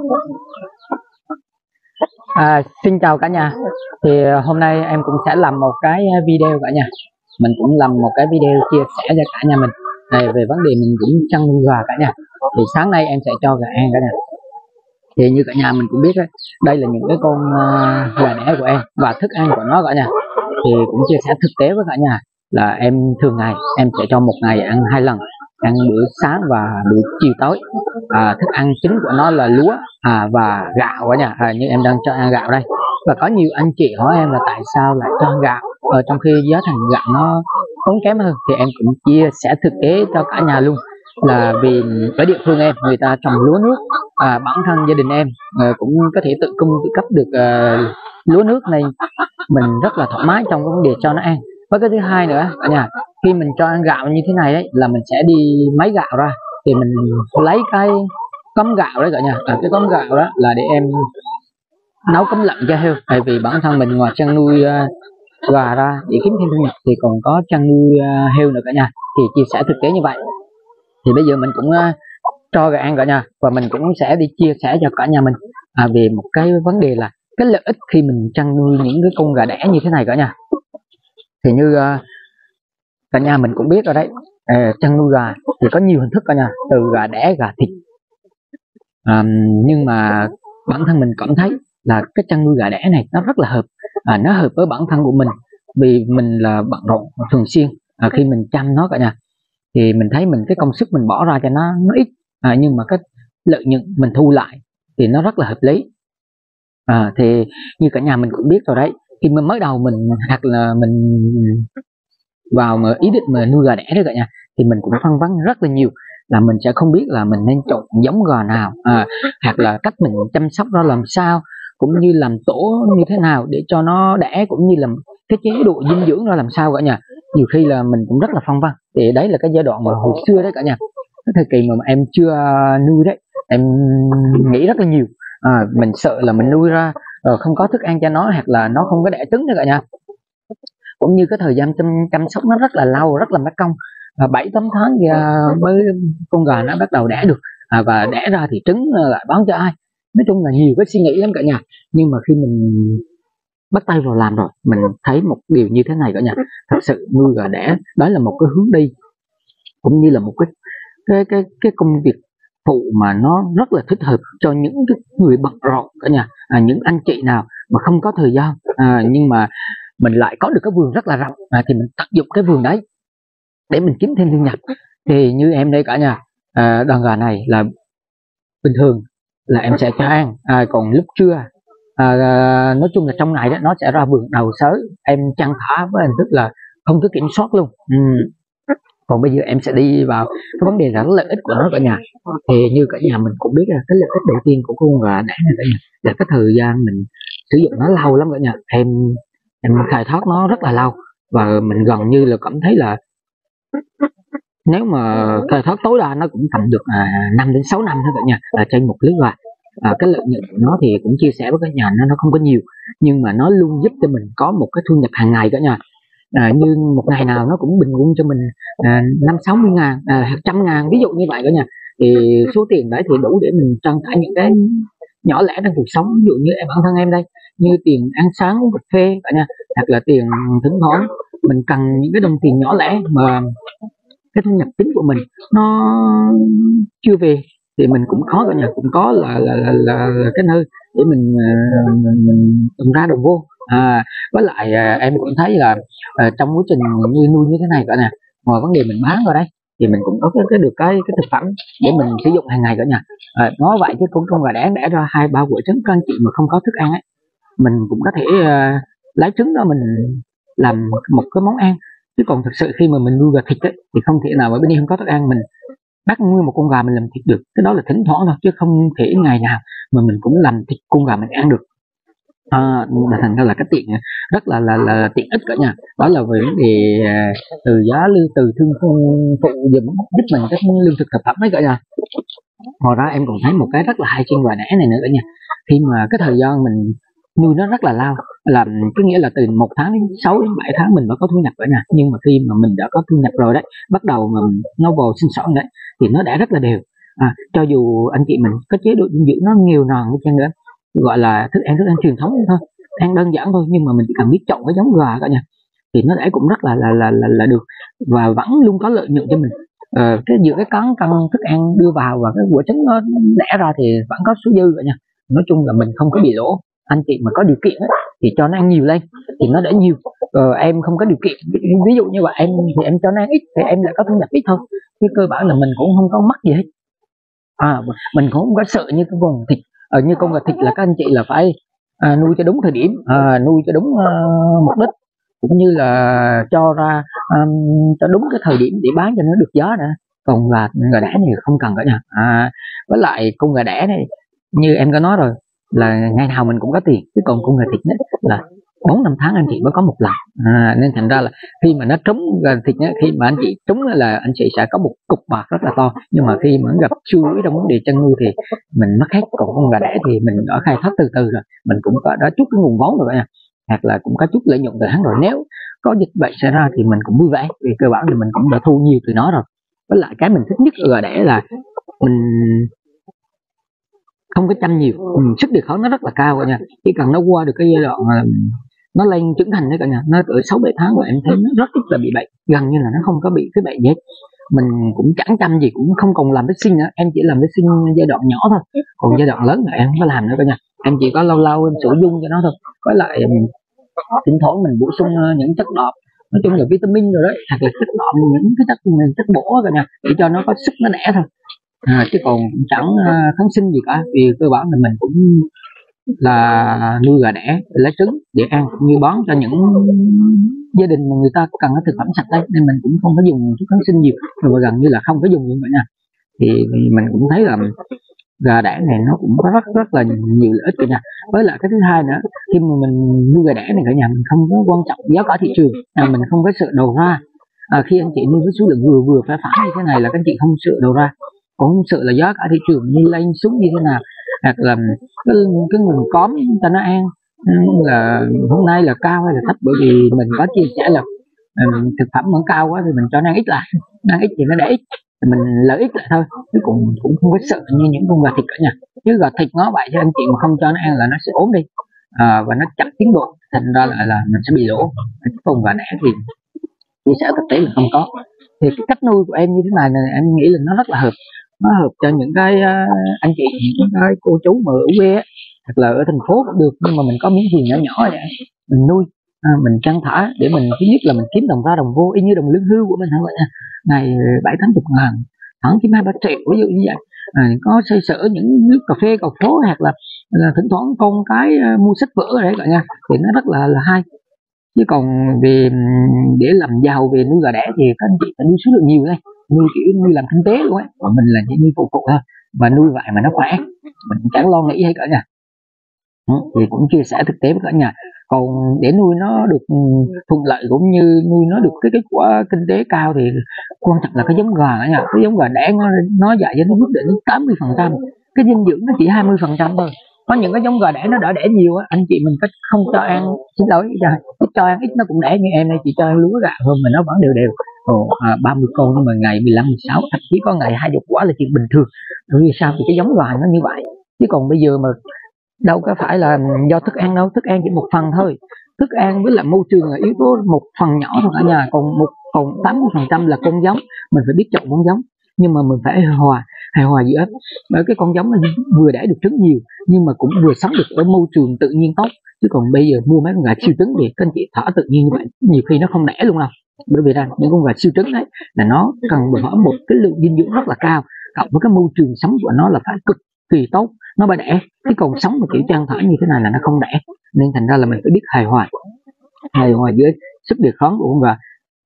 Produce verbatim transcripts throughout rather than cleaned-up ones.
À, xin chào cả nhà. Thì hôm nay em cũng sẽ làm một cái video cả nhà. Mình cũng làm một cái video chia sẻ cho cả nhà mình à, về vấn đề mình cũng chăn nuôi gà cả nhà. Thì sáng nay em sẽ cho gà ăn cả nhà. Thì như cả nhà mình cũng biết đấy, đây là những cái con uh, gà đẻ của em và thức ăn của nó cả nhà. Thì cũng chia sẻ thực tế với cả nhà là em thường ngày em sẽ cho một ngày ăn hai lần, ăn bữa sáng và bữa chiều tối. À, thức ăn chính của nó là lúa à, và gạo cả nhà. À, như em đang cho ăn gạo đây. Và có nhiều anh chị hỏi em là tại sao lại cho ăn gạo ở trong khi giá thành gạo nó tốn kém hơn. Thì em cũng chia sẻ thực tế cho cả nhà luôn, là vì ở địa phương em người ta trồng lúa nước. À, bản thân gia đình em à, cũng có thể tự cung tự cấp được à, lúa nước này, mình rất là thoải mái trong cái vấn đề cho nó ăn. Và cái thứ hai nữa cả nhà, khi mình cho ăn gạo như thế này đấy là mình sẽ đi máy gạo ra, thì mình lấy cái cống gạo đấy cả nhà. À, cái cống gạo đó là để em nấu cơm lợn cho heo, tại vì bản thân mình ngoài chăn nuôi uh, gà ra để kiếm thêm thu nhập thì còn có chăn nuôi uh, heo nữa cả nhà. Thì chia sẻ thực tế như vậy. Thì bây giờ mình cũng uh, cho gà ăn cả nhà, và mình cũng sẽ đi chia sẻ cho cả nhà mình à, về một cái vấn đề là cái lợi ích khi mình chăn nuôi những cái con gà đẻ như thế này cả nhà. Thì như uh, cả nhà mình cũng biết rồi đấy, à, chăn nuôi gà thì có nhiều hình thức cả nhà, từ gà đẻ, gà thịt. À, nhưng mà bản thân mình cảm thấy là cái chăn nuôi gà đẻ này nó rất là hợp, à, nó hợp với bản thân của mình, vì mình là bận rộn thường xuyên. À, khi mình chăm nó cả nhà thì mình thấy mình cái công sức mình bỏ ra cho nó nó ít, à, nhưng mà cái lợi nhuận mình thu lại thì nó rất là hợp lý. À, thì như cả nhà mình cũng biết rồi đấy, khi mà mới đầu mình hoặc là mình vào mà ý định mà nuôi gà đẻ đấy cả nhà, thì mình cũng phân vân rất là nhiều, là mình sẽ không biết là mình nên chọn giống gà nào, à, hoặc là cách mình chăm sóc nó làm sao, cũng như làm tổ như thế nào để cho nó đẻ, cũng như là cái chế độ dinh dưỡng nó làm sao cả nhà. Nhiều khi là mình cũng rất là phân vân. Thì đấy là cái giai đoạn mà hồi xưa đấy cả nhà, cái thời kỳ mà em chưa nuôi đấy, em nghĩ rất là nhiều. À, mình sợ là mình nuôi ra rồi không có thức ăn cho nó, hoặc là nó không có đẻ trứng nữa cả nhà. Cũng như cái thời gian chăm, chăm sóc nó rất là lâu, rất là mất công. À, bảy tám tháng ra mới con gà nó bắt đầu đẻ được, à, và đẻ ra thì trứng lại bán cho ai. Nói chung là nhiều cái suy nghĩ lắm cả nhà. Nhưng mà khi mình bắt tay vào làm rồi, mình thấy một điều như thế này cả nhà, thật sự nuôi gà đẻ đó là một cái hướng đi, cũng như là một cái cái cái cái công việc phụ mà nó rất là thích hợp cho những cái người bận rộn cả nhà. À, những anh chị nào mà không có thời gian, à, nhưng mà mình lại có được cái vườn rất là rộng, à, thì mình tận dụng cái vườn đấy để mình kiếm thêm thu nhập. Thì như em đây cả nhà, à, đàn gà này là bình thường là em sẽ cho ăn, à, còn lúc trưa à, nói chung là trong ngày đó nó sẽ ra vườn đầu sới, em chăn thả với hình thức là không có kiểm soát luôn. Ừ. Còn bây giờ em sẽ đi vào cái vấn đề là lợi ích của nó cả nhà. Thì như cả nhà mình cũng biết là cái lợi ích đầu tiên của con gà đẻ này cả nhà là cái thời gian mình sử dụng nó lâu lắm cả nhà. Em em khai thác nó rất là lâu, và mình gần như là cảm thấy là nếu mà khai thác tối đa nó cũng tầm được à, năm đến sáu năm thôi cả nhà, là trên một lứa gà. À, cái lợi nhuận của nó thì cũng chia sẻ với cả nhà, nó nó không có nhiều, nhưng mà nó luôn giúp cho mình có một cái thu nhập hàng ngày cả nhà. À, như một ngày nào nó cũng bình quân cho mình à, năm sáu mươi ngàn, à, trăm ngàn ví dụ như vậy cả nhà. Thì số tiền đấy thì đủ để mình trang trải những cái nhỏ lẻ trong cuộc sống. Ví dụ như em bản thân em đây, như tiền ăn sáng uống cà phê cả nhà, hoặc là tiền thỉnh thoảng mình cần những cái đồng tiền nhỏ lẻ mà cái thu nhập chính của mình nó chưa về, thì mình cũng khó cả nhà, cũng có là là, là, là, là cái nơi để mình mình, mình đồng ra đồng vô. À, với lại à, em cũng thấy là à, trong quá trình như nuôi như thế này cả nhà, ngoài vấn đề mình bán vào đây thì mình cũng có cái, cái được cái cái thực phẩm để mình sử dụng hàng ngày cả nhà. À, nói vậy chứ con con gà đẻ đẻ ra hai ba quả trứng, các anh chị mà không có thức ăn ấy, mình cũng có thể uh, lấy trứng đó mình làm một cái món ăn. Chứ còn thực sự khi mà mình nuôi gà thịt ấy, thì không thể nào mà bên đây không có thức ăn mình bắt nguyên một con gà mình làm thịt được. Cái đó là thỉnh thoảng thôi, chứ không thể ngày nào mà mình cũng làm thịt con gà mình ăn được. À, thành ra là cái tiện rất là là, là tiện ích cả nhà. Đó là về vấn đề từ giá lương, từ thương phụ giúp giúp mình cái lương thực thực phẩm đấy cả nhà. Ngoài ra em còn thấy một cái rất là hay trên gà đẻ này nữa cả nhà. Khi mà cái thời gian mình nuôi nó rất là lao, làm cái nghĩa là từ một tháng đến sáu đến bảy tháng mình mới có thu nhập cả nhà. Nhưng mà khi mà mình đã có thu nhập rồi đấy, bắt đầu mà nó vào sinh sản đấy, thì nó đã rất là đều. À, cho dù anh chị mình có chế độ dinh dưỡng nó nghèo nàn đi chăng nữa, gọi là thức ăn thức ăn truyền thống thôi, ăn đơn giản thôi, nhưng mà mình chỉ cần biết chọn cái giống gà cả nhà, thì nó đẻ cũng rất là là là là, là được, và vẫn luôn có lợi nhuận cho mình. Ờ, cái giữa cái cán cân thức ăn đưa vào và cái quả trứng nó đẻ ra thì vẫn có số dư cả nha. Nói chung là mình không có bị lỗ. Anh chị mà có điều kiện ấy, thì cho nó ăn nhiều lên thì nó đẻ nhiều. Ờ, em không có điều kiện, ví dụ như vậy em thì em cho nó ăn ít thì em lại có thu nhập ít thôi, chứ cơ bản là mình cũng không có mất gì hết. À, mình cũng không có sợ như cái con thịt, ở như con gà thịt là các anh chị là phải à, nuôi cho đúng thời điểm, à, nuôi cho đúng uh, mục đích, cũng như là cho ra um, cho đúng cái thời điểm để bán cho nó được giá nữa. Còn gà gà đẻ này không cần cả nhà. À, với lại con gà đẻ này như em có nói rồi là ngày nào mình cũng có tiền, chứ còn con gà thịt này là bốn năm tháng anh chị mới có một lần. À, nên thành ra là khi mà nó trúng gà thịt ấy, khi mà anh chị trúng là anh chị sẽ có một cục bạc rất là to, nhưng mà khi mà gặp xui trong vấn đề chăn nuôi thì mình mất hết. Còn con gà đẻ thì mình đã khai thác từ từ rồi, mình cũng có đã chút cái nguồn vốn rồi nha, hoặc là cũng có chút lợi nhuận từ hắn rồi. Nếu có dịch bệnh xảy ra thì mình cũng vui vẻ, vì cơ bản thì mình cũng đã thu nhiều từ nó rồi. Với lại cái mình thích nhất ở gà đẻ là mình không có chăm nhiều, ừ, sức đề kháng nó rất là cao cả nhà. Chỉ cần nó qua được cái giai đoạn mà nó lên trưởng thành đấy cả nhà, nó ở sáu bảy tháng rồi em thấy nó rất ít là bị bệnh, gần như là nó không có bị cái bệnh gì hết. Mình cũng chẳng chăm gì, cũng không còn làm vệ sinh nữa, em chỉ làm vệ sinh giai đoạn nhỏ thôi, còn giai đoạn lớn là em không có làm nữa cả nhà. Em chỉ có lâu lâu em sửa dung cho nó thôi. Với lại thỉnh thoảng mình bổ sung những chất đạm, nói chung là vitamin rồi đấy, hoặc là chất đạm, những cái chất chất bổ cả nhà, để cho nó có sức nó đẻ thôi. À, chứ còn chẳng uh, kháng sinh gì cả, vì cơ bản là mình cũng là nuôi gà đẻ để lấy trứng để ăn, cũng như bón cho những gia đình mà người ta cần cái thực phẩm sạch đấy, nên mình cũng không có dùng thuốc kháng sinh nhiều, và gần như là không có dùng luôn cả nhà. Thì mình cũng thấy là gà đẻ này nó cũng có rất rất là nhiều lợi ích cả nhà. Với lại cái thứ hai nữa, khi mà mình nuôi gà đẻ này cả nhà, mình không có quan trọng giá cả thị trường, à, mình không có sợ đầu ra. À, khi anh chị nuôi với số lượng vừa vừa phải phải như thế này là các anh chị không sợ đầu ra, cũng không sợ là giá cả thị trường đi lên xuống như thế nào, hoặc là cái, cái nguồn cóm cho nó ăn là hôm nay là cao hay là thấp. Bởi vì mình có chia sẻ là um, thực phẩm vẫn cao quá thì mình cho nó ăn ít lại, ăn ít thì nó để ít, mình lợi ích lại thôi, chứ cũng cũng không có sợ như những con gà thịt cả nhà. Chứ gà thịt nó vậy chứ anh chị mà không cho nó ăn là nó sẽ ốm đi, à, và nó chậm tiến độ, thành ra là, là mình sẽ bị lỗ. Con gà đẻ thì chia sẻ thực tế là không có. Thì cái cách nuôi của em như thế này này em nghĩ là nó rất là hợp, nó hợp cho những cái uh, anh chị, những cái cô chú mà ở quê á, hoặc là ở thành phố cũng được, nhưng mà mình có miếng thuyền nhỏ nhỏ vậy mình nuôi, à, mình chăn thả để mình thứ nhất là mình kiếm đồng ra đồng vô, y như đồng lương hưu của mình thôi vậy. Ngày bảy tám chục ngàn, tháng kiếm hai ba triệu ví dụ như vậy. À, có xoay sở những nước cà phê cà phố, hoặc là, là thỉnh thoảng con cái uh, mua sách vở đấy cả nhà, thì nó rất là là hay. Chứ còn về để làm giàu về nuôi gà đẻ thì các anh chị phải nuôi số lượng nhiều lên, nuôi kiểu nuôi làm kinh tế luôn á, còn mình là chỉ nuôi phụ phụ thôi, và nuôi vậy mà nó khỏe, mình chẳng lo nghĩ hết cả nhà. Ừ, thì cũng chia sẻ thực tế với cả nhà. Còn để nuôi nó được thuận lợi cũng như nuôi nó được cái kết quả kinh tế cao thì quan trọng là cái giống gà cả nhà. Cái giống gà đẻ nó nó dạy cho nó quyết định đến tám mươi phần trăm, cái dinh dưỡng nó chỉ hai mươi phần trăm thôi. Có những cái giống gà đẻ nó đã đẻ nhiều á, anh chị mình có không cho ăn, xin lỗi cho ăn ít nó cũng đẻ, như em đây chỉ cho ăn lúa gạo thôi mà nó vẫn đều đều. Ồ, à, ba mươi con nhưng mà ngày mười lăm mười sáu, thậm chí có ngày hai mươi quả là chuyện bình thường. Bởi vì sao? Vì cái giống gà nó như vậy. Chứ còn bây giờ mà đâu có phải là do thức ăn đâu, thức ăn chỉ một phần thôi, thức ăn với lại môi trường là yếu tố một phần nhỏ thôi cả nhà. Còn một còn tám mươi phần trăm là con giống, mình phải biết chọn con giống, nhưng mà mình phải hài hòa hài hòa giữa bởi cái con giống nó vừa đẻ được trứng nhiều nhưng mà cũng vừa sống được ở môi trường tự nhiên tốt. Chứ còn bây giờ mua mấy con gà siêu trứng thì các anh chị thả tự nhiên như vậy nhiều khi nó không đẻ luôn đâu. Bởi vì là những con gà siêu trứng đấy là nó cần đòi hỏi một cái lượng dinh dưỡng rất là cao, cộng với cái môi trường sống của nó là phải cực kỳ tốt nó mới đẻ. Chứ còn sống mà kiểu chăn thả như thế này là nó không đẻ. Nên thành ra là mình phải biết hài hòa hài hòa giữa sức đề kháng của con gà,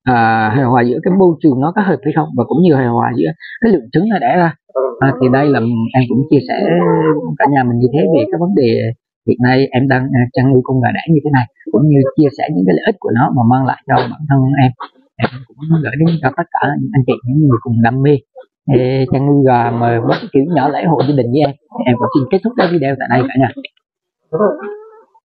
à, hài hòa giữa cái môi trường nó có hợp hay không, và cũng như hài hòa giữa cái lượng trứng nó đẻ ra. À, thì đây là em cũng chia sẻ cả nhà mình như thế về cái vấn đề hiện nay em đang chăn nuôi con gà đẻ như thế này, cũng như chia sẻ những cái lợi ích của nó mà mang lại cho bản thân em. Em cũng gửi đến cho tất cả những anh chị, những người cùng đam mê chăn nuôi gà mà với kiểu nhỏ lẻ hộ gia đình với em. Em cũng xin kết thúc cái video tại đây cả nhà.